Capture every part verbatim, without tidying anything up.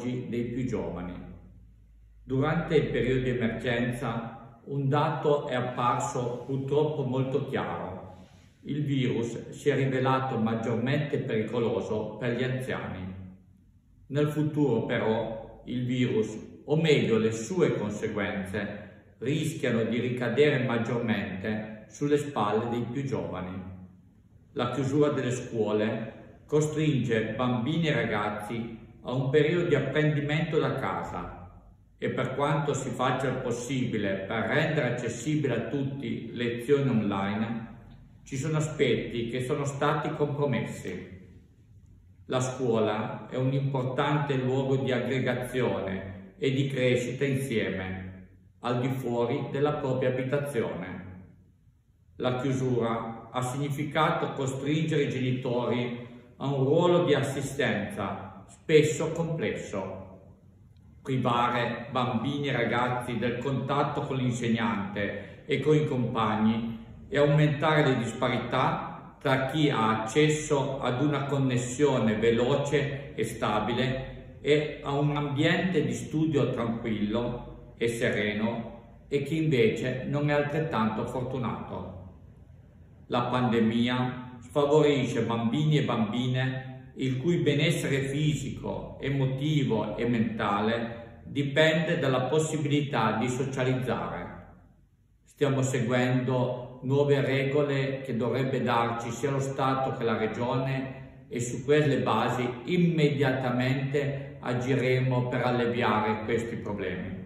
oggi dei più giovani. Durante il periodo di emergenza un dato è apparso purtroppo molto chiaro: il virus si è rivelato maggiormente pericoloso per gli anziani. Nel futuro però il virus, o meglio le sue conseguenze, rischiano di ricadere maggiormente sulle spalle dei più giovani. La chiusura delle scuole costringe bambini e ragazzi a un periodo di apprendimento da casa e, per quanto si faccia il possibile per rendere accessibile a tutti lezioni online, ci sono aspetti che sono stati compromessi. La scuola è un importante luogo di aggregazione e di crescita insieme, al di fuori della propria abitazione. La chiusura ha significato costringere i genitori a un ruolo di assistenza, spesso complesso. Privare bambini e ragazzi del contatto con l'insegnante e con i compagni e aumentare le disparità tra chi ha accesso ad una connessione veloce e stabile e a un ambiente di studio tranquillo e sereno e chi invece non è altrettanto fortunato. La pandemia sfavorisce bambini e bambine il cui benessere fisico, emotivo e mentale dipende dalla possibilità di socializzare. Stiamo seguendo nuove regole che dovrebbe darci sia lo Stato che la Regione e su quelle basi immediatamente agiremo per alleviare questi problemi.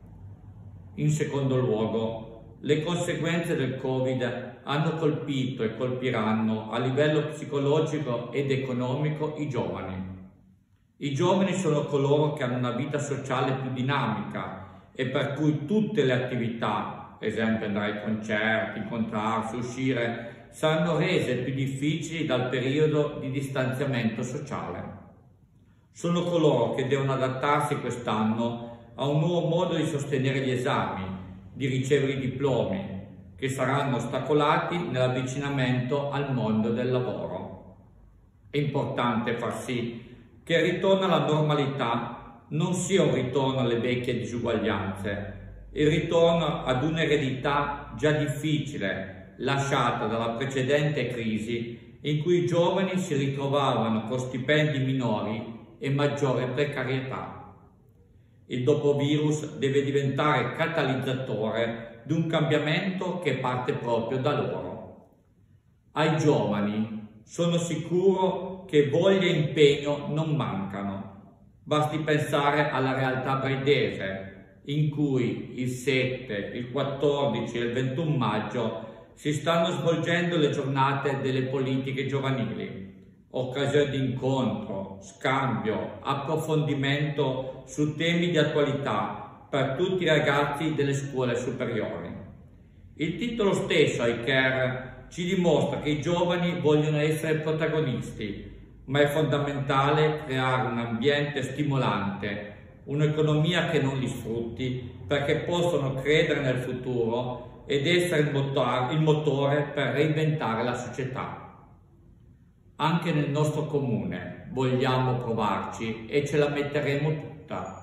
In secondo luogo, le conseguenze del Covid hanno colpito e colpiranno a livello psicologico ed economico i giovani. I giovani sono coloro che hanno una vita sociale più dinamica e per cui tutte le attività, ad esempio andare ai concerti, incontrarsi, uscire, saranno rese più difficili dal periodo di distanziamento sociale. Sono coloro che devono adattarsi quest'anno a un nuovo modo di sostenere gli esami, di ricevere i diplomi, che saranno ostacolati nell'avvicinamento al mondo del lavoro. È importante far sì che il ritorno alla normalità non sia un ritorno alle vecchie disuguaglianze, il ritorno ad un'eredità già difficile lasciata dalla precedente crisi in cui i giovani si ritrovavano con stipendi minori e maggiore precarietà. Il dopovirus deve diventare catalizzatore di un cambiamento che parte proprio da loro. Ai giovani sono sicuro che voglia e impegno non mancano. Basti pensare alla realtà braidese, in cui il sette, il quattordici e il ventuno maggio si stanno svolgendo le giornate delle politiche giovanili, occasione di incontro, scambio, approfondimento su temi di attualità per tutti i ragazzi delle scuole superiori. Il titolo stesso, I Care, ci dimostra che i giovani vogliono essere protagonisti, ma è fondamentale creare un ambiente stimolante, un'economia che non li sfrutti, perché possono credere nel futuro ed essere il motore, il motore per reinventare la società. Anche nel nostro comune vogliamo provarci e ce la metteremo tutta.